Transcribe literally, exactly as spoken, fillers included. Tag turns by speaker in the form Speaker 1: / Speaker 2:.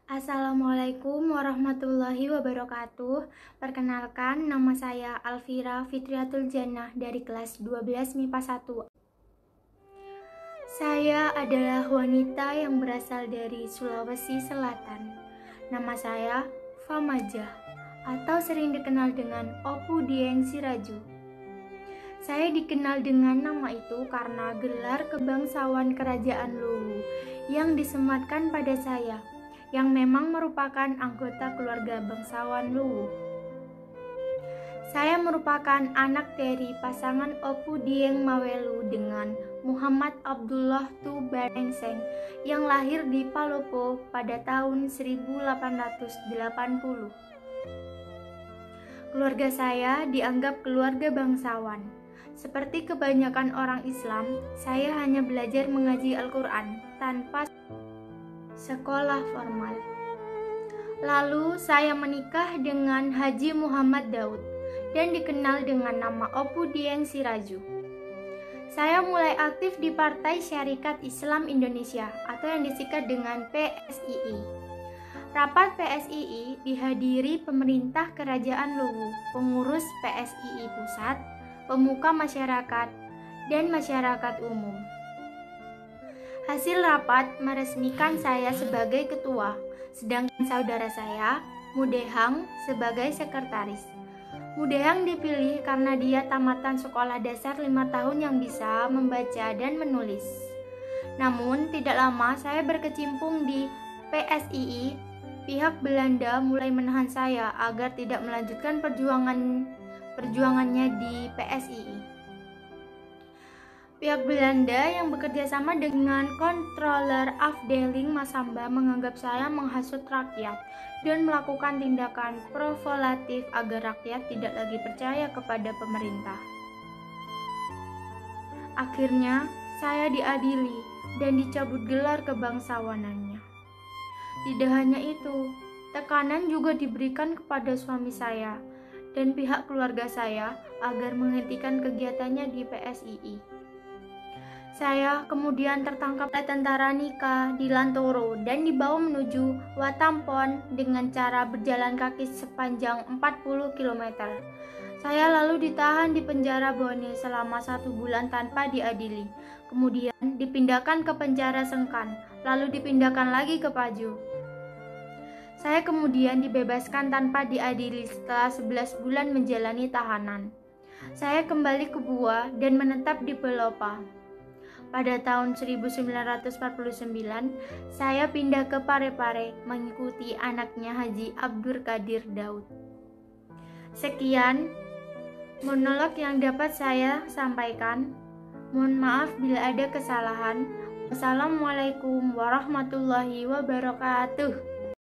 Speaker 1: Assalamualaikum warahmatullahi wabarakatuh. Perkenalkan, nama saya Alfira Fitriatul Jannah dari kelas dua belas M I P A satu. Saya adalah wanita yang berasal dari Sulawesi Selatan. Nama saya Famajah atau sering dikenal dengan Opu Dieng Siraju. Saya dikenal dengan nama itu karena gelar kebangsawan Kerajaan Luwu yang disematkan pada saya, yang memang merupakan anggota keluarga bangsawan Luwu. Saya merupakan anak dari pasangan Opu Dieng Mawelu dengan Muhammad Abdullah Tu Barengseng yang lahir di Palopo pada tahun seribu delapan ratus delapan puluh. Keluarga saya dianggap keluarga bangsawan. Seperti kebanyakan orang Islam, saya hanya belajar mengaji Al-Quran tanpa sekolah formal. Lalu saya menikah dengan Haji Muhammad Daud dan dikenal dengan nama Opu Dieng Siraju. Saya mulai aktif di Partai Syarikat Islam Indonesia atau yang disingkat dengan P S I I. Rapat P S I I dihadiri pemerintah Kerajaan Luwu, pengurus P S I I Pusat, pemuka masyarakat, dan masyarakat umum. Hasil rapat meresmikan saya sebagai ketua, sedangkan saudara saya, Mudehang, sebagai sekretaris. Mudehang dipilih karena dia tamatan sekolah dasar lima tahun yang bisa membaca dan menulis. Namun, tidak lama saya berkecimpung di P S I I, pihak Belanda mulai menahan saya agar tidak melanjutkan perjuangan perjuangannya di P S I I. Pihak Belanda yang bekerja sama dengan Controller Afdeling Masamba menganggap saya menghasut rakyat dan melakukan tindakan provolatif agar rakyat tidak lagi percaya kepada pemerintah. Akhirnya, saya diadili dan dicabut gelar kebangsawanannya. Tidak hanya itu, tekanan juga diberikan kepada suami saya dan pihak keluarga saya agar menghentikan kegiatannya di P S I I. Saya kemudian tertangkap oleh tentara Nika di Lantoro dan dibawa menuju Watampon dengan cara berjalan kaki sepanjang empat puluh kilometer. Saya lalu ditahan di penjara Bone selama satu bulan tanpa diadili. Kemudian dipindahkan ke penjara Sengkan, lalu dipindahkan lagi ke Paju. Saya kemudian dibebaskan tanpa diadili setelah sebelas bulan menjalani tahanan. Saya kembali ke Buah dan menetap di Pelopa. Pada tahun seribu sembilan ratus empat puluh sembilan, saya pindah ke Parepare mengikuti anaknya Haji Abdur Qadir Daud. Sekian monolog yang dapat saya sampaikan. Mohon maaf bila ada kesalahan. Wassalamualaikum warahmatullahi wabarakatuh.